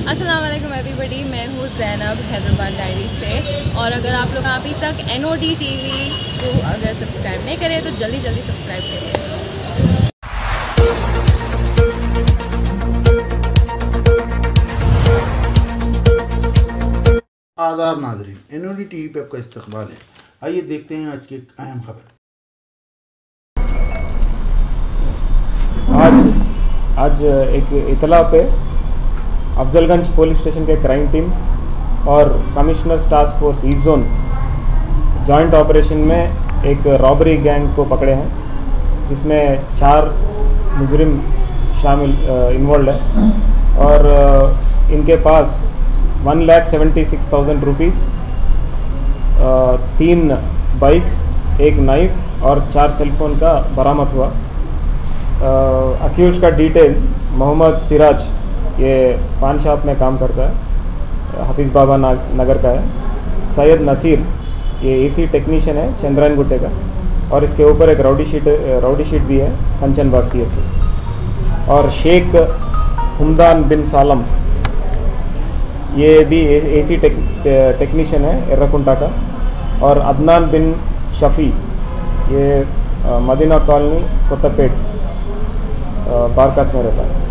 अस्सलाम वालेकुम एवरीबॉडी, मैं हूँ ज़ैनब हैदराबाद डायरी से। और अगर आप लोग अभी तक NOD TV को अगर सब्सक्राइब नहीं करें तो जल्दी जल्दी सब्सक्राइब करें। आदाब नाज़रीन, NOD TV पे आपका इस्तकबाल है। आइए देखते हैं आज की एक अहम खबर। आज एक इतला पे अफजलगंज पुलिस स्टेशन के क्राइम टीम और commissioner's task force east zone joint operation में एक रॉबरी गैंग को पकड़े हैं, जिसमें 4 मुजरिम शामिल इन्वॉल्व है। और इनके पास 1,76,000 रुपीज़, 3 बाइक्स, 1 नाइफ और 4 सेलफोन का बरामद हुआ। अक्यूज का डिटेल्स मोहम्मद सिराज, ये पान शॉप में काम करता है, हफीज़ बाबा नगर का है। सैयद नसीर, ये AC टेक्नीशियन है, चंद्रायन गुट्टे का। और इसके ऊपर एक राउडी शीट भी है, कंचनबाग PSP। और शेख हमदान बिन सालम, ये भी AC टेक्नीशियन है, एर्रकुंटा का। और अदनान बिन शफ़ी, ये मदीना कॉलोनी कोतपेट बारकास में रहता है।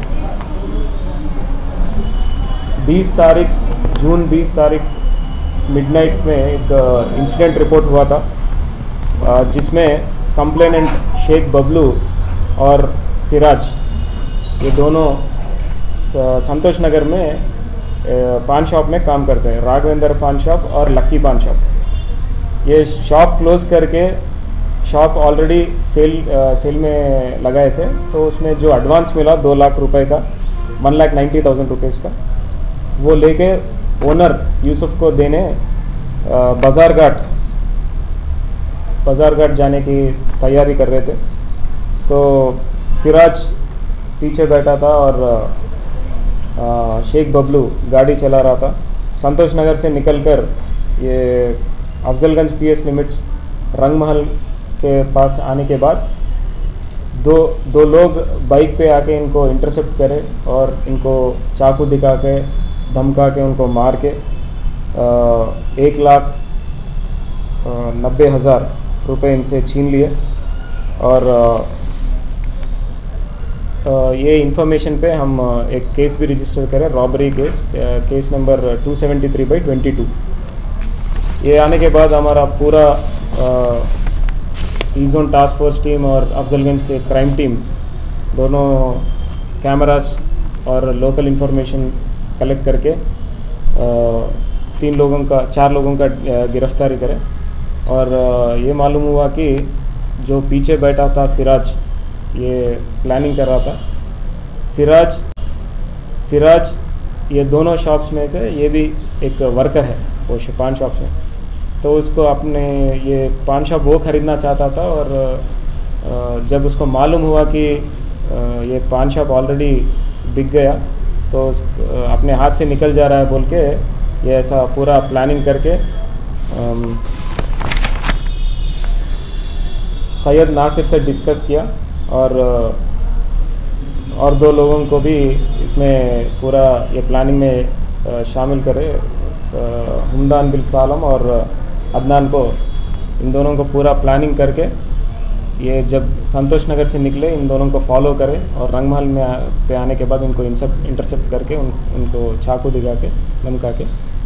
जून 20 तारीख मिडनाइट में एक इंसिडेंट रिपोर्ट हुआ था, जिसमें कंप्लेनेंट शेख बबलू और सिराज, ये दोनों संतोष नगर में पान शॉप में काम करते हैं, राघवेंद्र पान शॉप और लक्की पान शॉप। ये शॉप क्लोज करके शॉप ऑलरेडी सेल में लगाए थे, तो उसमें जो एडवांस मिला 2 लाख रुपए का, 1,90,000 रुपीज़ का, वो लेके ओनर यूसुफ को देने बाज़ार घाट जाने की तैयारी कर रहे थे। तो सिराज पीछे बैठा था और शेख बबलू गाड़ी चला रहा था। संतोष नगर से निकलकर ये अफजलगंज PS लिमिट्स रंगमहल के पास आने के बाद दो लोग बाइक पे आके इनको इंटरसेप्ट करे और इनको चाकू दिखा के धमका के उनको मार के 1,90,000 रुपये इनसे छीन लिए। और ये इंफॉर्मेशन पे हम एक केस भी रजिस्टर करें, रॉबरी केस नंबर 273/22। ये आने के बाद हमारा पूरा east zone task force team और अफजलगंज के क्राइम टीम दोनों कैमरास और लोकल इंफॉर्मेशन कलेक्ट करके 4 लोगों का गिरफ्तारी करें। और ये मालूम हुआ कि जो पीछे बैठा था सिराज, ये प्लानिंग कर रहा था। सिराज ये दोनों शॉप्स में से ये भी एक वर्कर है, वो पान शॉप में। तो उसको अपने ये पान शॉप वो ख़रीदना चाहता था, और जब उसको मालूम हुआ कि ये पान शॉप ऑलरेडी बिक गया, तो अपने हाथ से निकल जा रहा है बोल के ये ऐसा पूरा प्लानिंग करके सैयद नासिर से डिस्कस किया। और 2 लोगों को भी इसमें पूरा ये प्लानिंग में शामिल करे, हमदान बिन सालम और अदनान को। इन दोनों को पूरा प्लानिंग करके ये जब संतोष नगर से निकले, इन दोनों को फॉलो करें और रंगमहल में पे आने के बाद उनको इंटरसेप्ट करके उनको चाकू दिखा के धमका के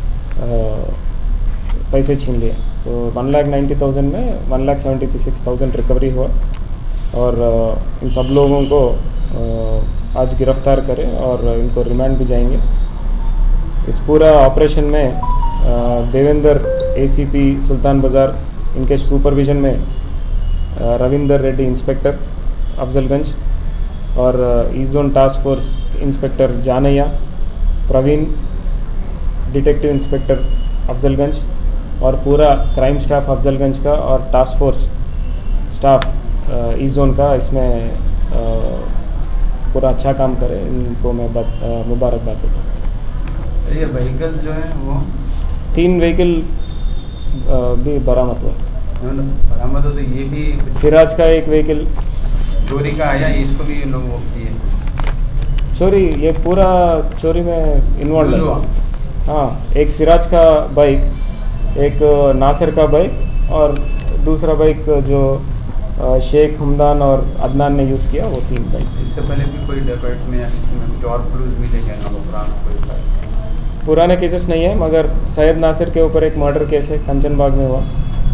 पैसे छीन लिए। तो 1,90,000 में 1,76,000 रिकवरी हुआ। और इन सब लोगों को आज गिरफ्तार करें और इनको रिमांड भी जाएंगे। इस पूरा ऑपरेशन में देवेंद्र ACP सुल्तान बाज़ार, इनके सुपरविज़न में रविंदर रेड्डी इंस्पेक्टर अफजलगंज, और east zone task force inspector Janaiah, Praveen detective inspector Afzalgunj, और पूरा क्राइम स्टाफ अफजलगंज का और task force staff east zone का इसमें पूरा अच्छा काम करे। इनको मैं मुबारकबाद देता हूँ। ये व्हीकल जो है वो 3 व्हीकल भी बरामद हुआ। बरामद हो, तो ये भी सिराज का एक व्हीकल चोरी का आया, इसको भी लोग वो किए। चोरी, ये पूरा चोरी में इन्वॉल्व हुआ। है। हाँ, एक सिराज का बाइक, एक नासिर का बाइक और दूसरा बाइक जो शेख हमदान और अदनान ने यूज़ किया, वो 3 बाइक। इससे पहले भी कोई डेकॉइट में या किसी में कुछ और क्लूज मिले क्या ना पुराना कोई? पुराने केसेस नहीं है, मगर सैयद नासिर के ऊपर एक मर्डर केस है कंचनबाग में हुआ,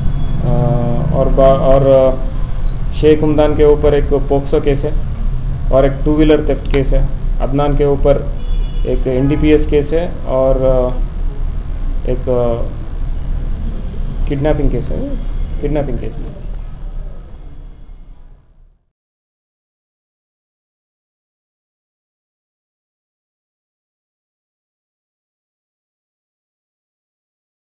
और शेख हमदान के ऊपर एक पोक्सो केस है और एक 2 व्हीलर थेफ्ट केस है। अदनान के ऊपर एक NDPS केस है और एक किडनैपिंग केस है, किडनैपिंग केस में।